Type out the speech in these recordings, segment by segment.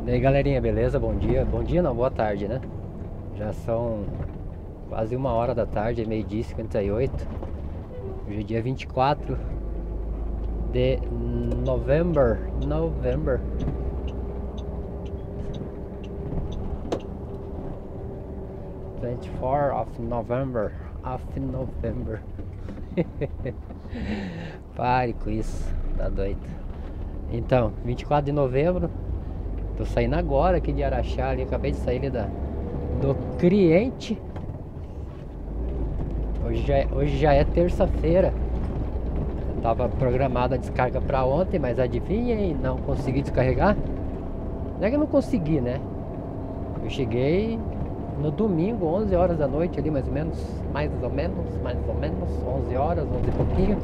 E aí galerinha, beleza? Bom dia. Bom dia não, boa tarde, né? Já são quase 1 hora da tarde, meio-dia e 58. Hoje é dia 24 de novembro. 24 of November. Pare com isso, tá doido. Então, 24 de novembro. Tô saindo agora aqui de Araxá ali, acabei de sair ali do cliente. Hoje já é terça-feira. Tava programada a descarga pra ontem, mas adivinha, hein? Não consegui descarregar. Não é que eu não consegui, né? Eu cheguei no domingo, 11 horas da noite ali, mais ou menos, 11 horas, 11 e pouquinho.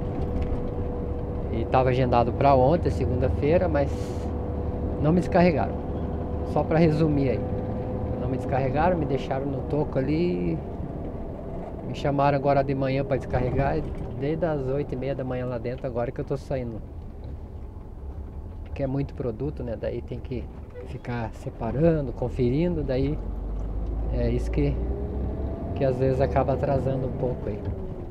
E tava agendado pra ontem, segunda-feira, mas não me descarregaram. Só pra resumir aí. Não me descarregaram, me deixaram no toco ali. Me chamaram agora de manhã pra descarregar. Desde as 8h30 da manhã lá dentro, agora que eu tô saindo. Porque é muito produto, né? Daí tem que ficar separando, conferindo. Daí é isso que às vezes acaba atrasando um pouco aí.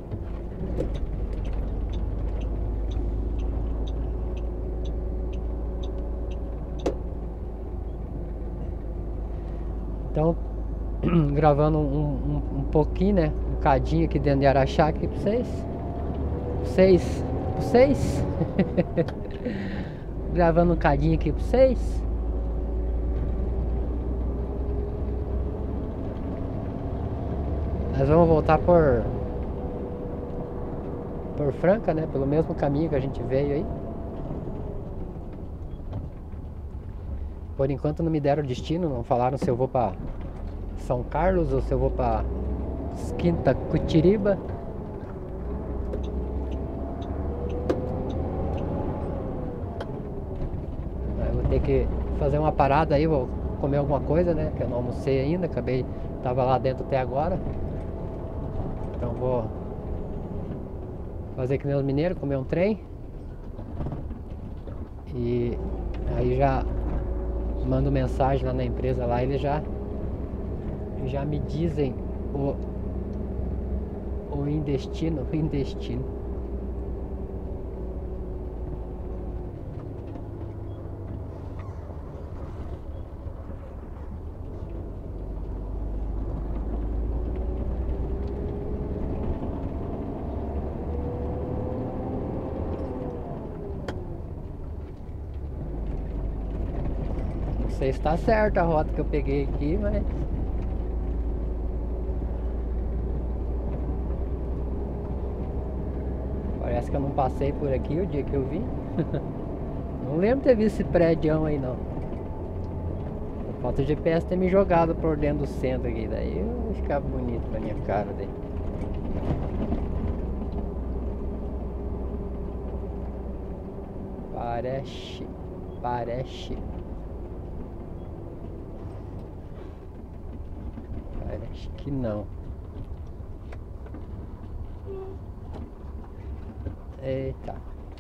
Então, gravando um pouquinho, né? Um cadinho aqui dentro de Araxá aqui pra vocês. Gravando um cadinho aqui pra vocês. Nós vamos voltar por Franca, né? Pelo mesmo caminho que a gente veio aí. Por enquanto não me deram destino, não falaram se eu vou pra São Carlos ou se eu vou pra Quinta Cutiriba. Eu vou ter que fazer uma parada aí, vou comer alguma coisa, né? Que eu não almocei ainda, tava lá dentro até agora. Então vou fazer que nem os mineiros, comer um trem. E aí já mando mensagem lá na empresa lá, eles já me dizem o intestino. Não sei se está certa a rota que eu peguei aqui, mas parece que eu não passei por aqui o dia que eu vim. Não lembro de ter visto esse prédio aí não. Falta o GPS ter me jogado por dentro do centro aqui, daí vai ficar bonito pra minha cara daí. Parece que não. Eita.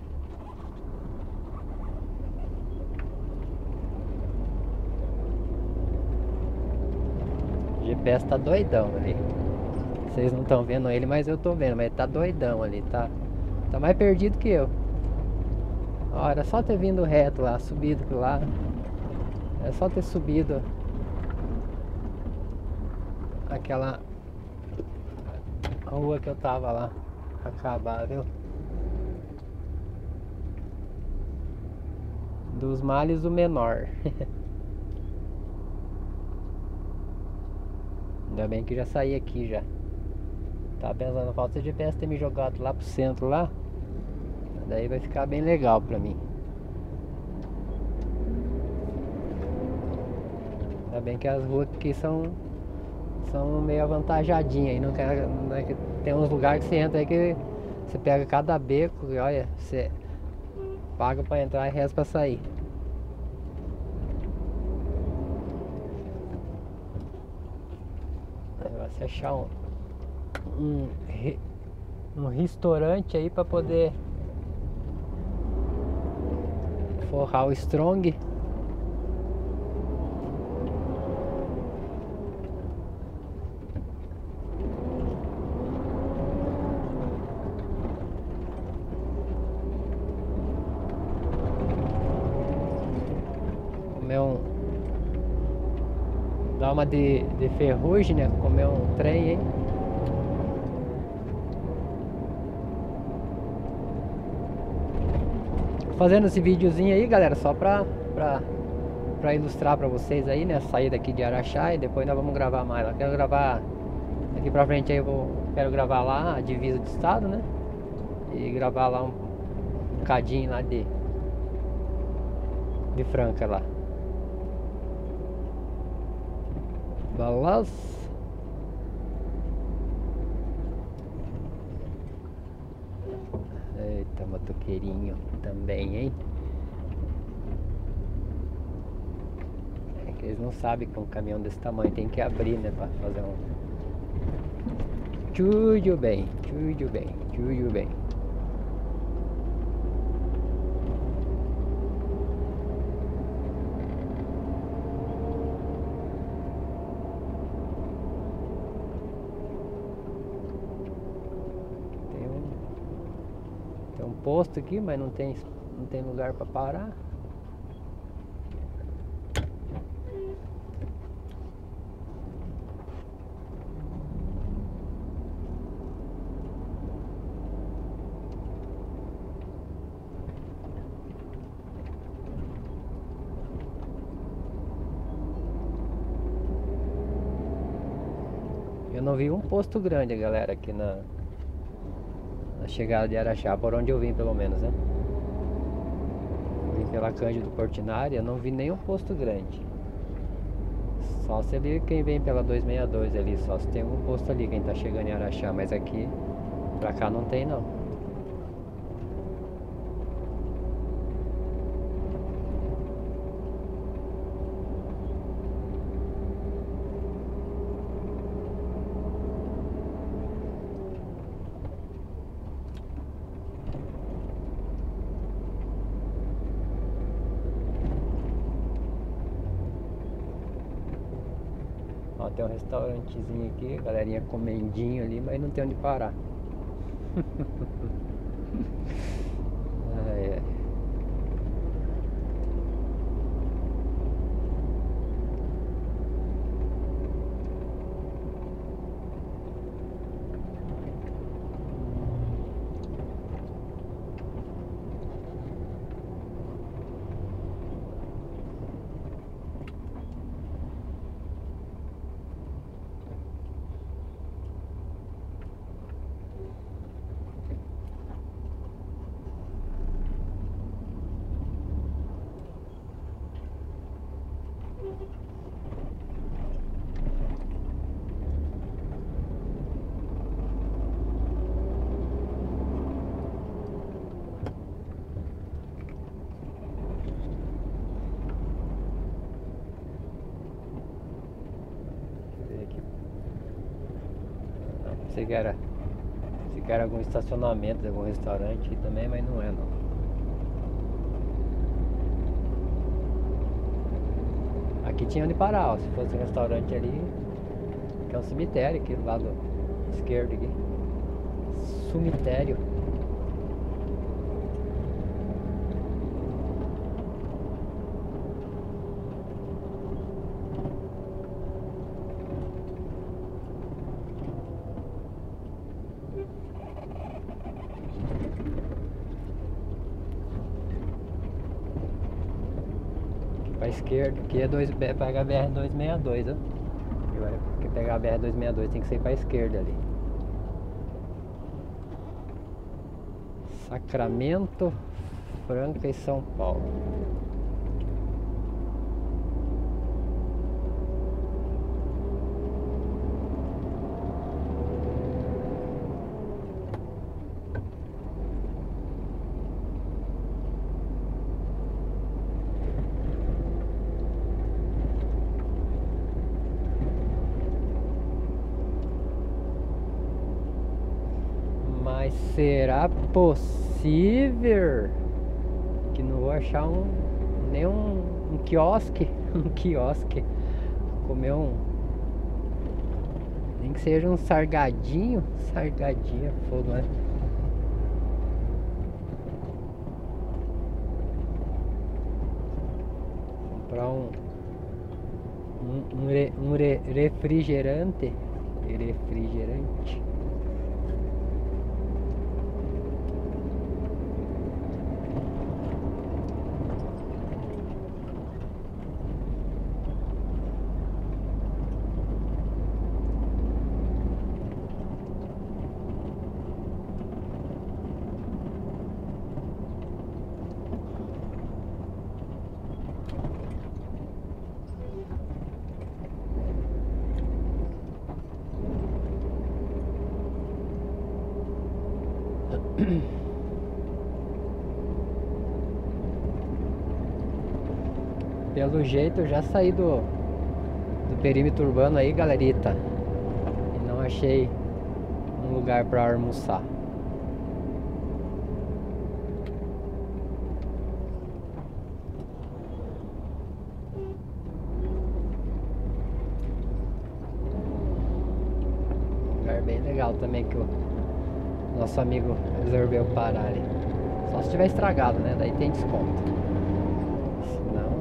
O GPS tá doidão ali. Vocês não estão vendo ele, mas eu tô vendo. Mas ele tá doidão ali, tá mais perdido que eu. Ó, era só ter vindo reto lá, subido por lá. É só ter subido aquela rua que eu tava lá. Acabar, viu? Dos males o menor. Ainda bem que já saí aqui já. Tava pensando, falta o GPS ter me jogado lá pro centro lá. Daí vai ficar bem legal pra mim. Ainda bem que as ruas aqui são meio avantajadinhas aí. Não é que tem uns lugares que você entra aí que você pega cada beco e olha, você paga pra entrar e resta pra sair. O negócio é achar um restaurante aí pra poder forrar o Strong. Comer um... Dar uma de ferrugem, né? Comer um trem, hein? Fazendo esse videozinho aí, galera, só pra ilustrar pra vocês aí, né? A saída aqui de Araxá e depois nós vamos gravar mais lá. Quero gravar daqui pra frente aí, quero gravar lá a divisa do estado, né? E gravar lá um bocadinho lá de Franca lá. Balas. Eita, motoqueirinho também, hein? É que eles não sabem que um caminhão desse tamanho tem que abrir, né? Pra fazer um... Tudo bem, tudo bem, tudo bem. Tem um posto aqui, mas não tem lugar para parar. Eu não vi um posto grande, galera, aqui na chegada de Araxá, por onde eu vim pelo menos, né? Eu vim pela Cândido Portinari, eu não vi nenhum posto grande. Só se ali quem vem pela 262 ali, só se tem um posto ali quem tá chegando em Araxá, mas aqui pra cá não tem não. Ó, tem um restaurantezinho aqui, galerinha comendinho ali, mas não tem onde parar. Ai, ai. Se quer algum estacionamento de algum restaurante também, mas não é não. Aqui tinha onde parar, ó, se fosse um restaurante ali, que é um cemitério aqui do lado esquerdo aqui. Cemitério. Pra esquerda, aqui é pega a BR-262, ó. Porque pegar a BR-262 tem que sair pra esquerda ali. Sacramento, Franca e São Paulo. Mas será possível que não vou achar nem um quiosque? Um quiosque. Comer nem que seja um sargadinho. Sargadinho é fogo, né? comprar um refrigerante. Refrigerante. Pelo jeito eu já saí do perímetro urbano aí, galerita, e não achei um lugar para almoçar. Lugar bem legal também que o nosso amigo resolveu parar ali. Só se tiver estragado, né? Daí tem desconto. Senão...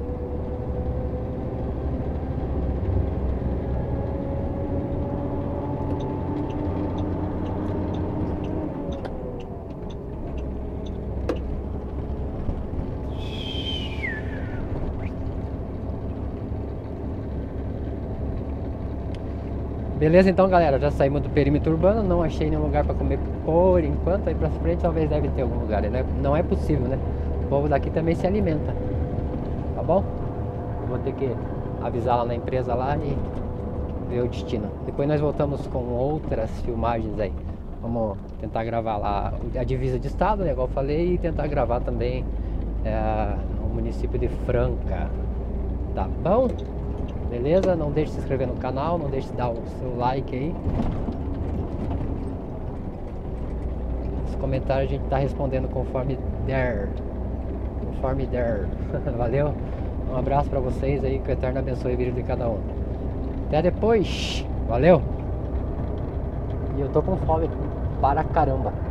Beleza, então, galera, já saímos do perímetro urbano, não achei nenhum lugar para comer por enquanto. Aí pra frente talvez deve ter algum lugar, né? Não é possível, né? O povo daqui também se alimenta, tá bom? Eu vou ter que avisar lá na empresa lá e ver o destino. Depois nós voltamos com outras filmagens aí. Vamos tentar gravar lá a divisa de estado, né, igual eu falei, e tentar gravar também no município de Franca, tá bom? Beleza? Não deixe de se inscrever no canal, não deixe de dar o seu like aí. Os comentários a gente tá respondendo conforme der. Conforme der. Valeu? Um abraço pra vocês aí, que o Eterno abençoe a vida de cada um. Até depois. Valeu! E eu tô com fome para caramba.